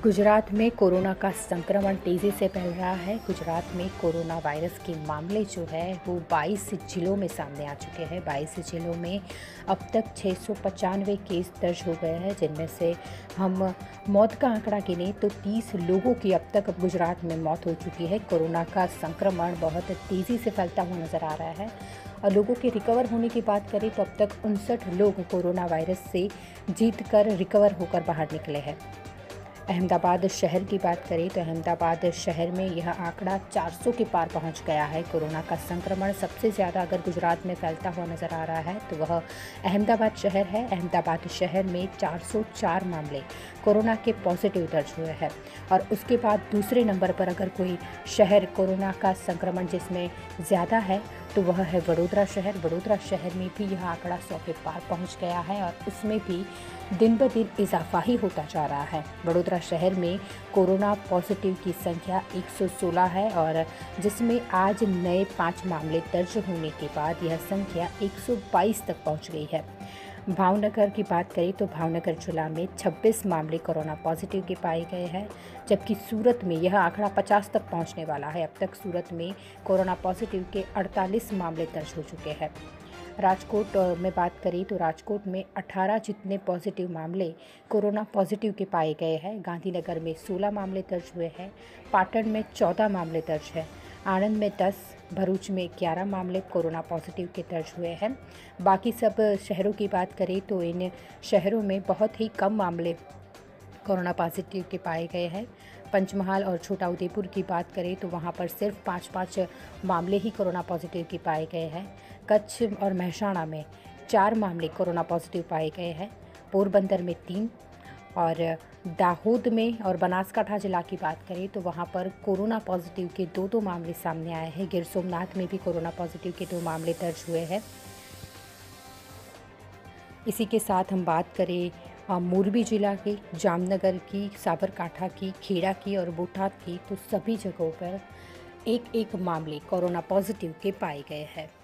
गुजरात में कोरोना का संक्रमण तेज़ी से फैल रहा है। गुजरात में कोरोना वायरस के मामले जो है वो 22 जिलों में सामने आ चुके हैं। 22 जिलों में अब तक 695 केस दर्ज हो गए हैं, जिनमें से हम मौत का आंकड़ा गिने तो 30 लोगों की अब तक गुजरात में मौत हो चुकी है। कोरोना का संक्रमण बहुत तेज़ी से फैलता हुआ नज़र आ रहा है और लोगों के रिकवर होने की बात करें तो अब तक 59 लोग कोरोना वायरस से जीत कर रिकवर होकर बाहर निकले हैं। अहमदाबाद शहर की बात करें तो अहमदाबाद शहर में यह आंकड़ा 400 के पार पहुंच गया है। कोरोना का संक्रमण सबसे ज़्यादा अगर गुजरात में फैलता हुआ नज़र आ रहा है तो वह अहमदाबाद शहर है। अहमदाबाद शहर में 404 मामले कोरोना के पॉजिटिव दर्ज हुए हैं और उसके बाद दूसरे नंबर पर अगर कोई शहर कोरोना का संक्रमण जिसमें ज़्यादा है तो वह है वडोदरा शहर। वडोदरा शहर में भी यह आंकड़ा 100 के पार पहुंच गया है और उसमें भी दिन ब दिन इजाफा ही होता जा रहा है। वडोदरा शहर में कोरोना पॉजिटिव की संख्या 116 है और जिसमें आज नए 5 मामले दर्ज होने के बाद यह संख्या 122 तक पहुंच गई है। भावनगर की बात करें तो भावनगर जिला में 26 मामले कोरोना पॉजिटिव के पाए गए हैं, जबकि सूरत में यह आंकड़ा 50 तक पहुंचने वाला है। अब तक सूरत में कोरोना पॉजिटिव के 48 मामले दर्ज हो चुके हैं। राजकोट में बात करें तो राजकोट में 18 जितने पॉजिटिव मामले कोरोना पॉजिटिव के पाए गए हैं। गांधीनगर में 16 मामले दर्ज हुए हैं। पाटन में 14 मामले दर्ज हैं। आणंद में 10, भरूच में 11 मामले कोरोना पॉजिटिव के दर्ज हुए हैं। बाकी सब शहरों की बात करें तो इन शहरों में बहुत ही कम मामले कोरोना पॉजिटिव के पाए गए हैं। पंचमहाल और छोटा उदेपुर की बात करें तो वहाँ पर सिर्फ 5-5 मामले ही कोरोना पॉजिटिव के पाए गए हैं। कच्छ और महसाणा में 4 मामले कोरोना पॉजिटिव पाए गए हैं। पोरबंदर में 3 और दाहोद में और बनासकांठा जिला की बात करें तो वहाँ पर कोरोना पॉजिटिव के 2-2 मामले सामने आए हैं। गिर सोमनाथ में भी कोरोना पॉजिटिव के 2 मामले दर्ज हुए हैं। इसी के साथ हम बात करें मोरबी जिला की, जामनगर की, साबरकांठा की, खेड़ा की और बोटाद की, तो सभी जगहों पर एक-एक मामले कोरोना पॉजिटिव के पाए गए हैं।